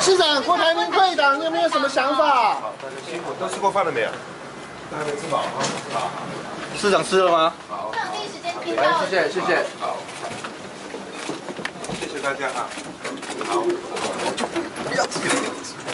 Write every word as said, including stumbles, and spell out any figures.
市长郭台铭退党，你有没有什么想法？ 好，大家辛苦，都吃过饭了没有？都还没吃饱啊。好。 市长吃了吗？ 好。 市长第一时间听来， 到。 谢谢谢谢。好。谢谢大家啊。好。不要急。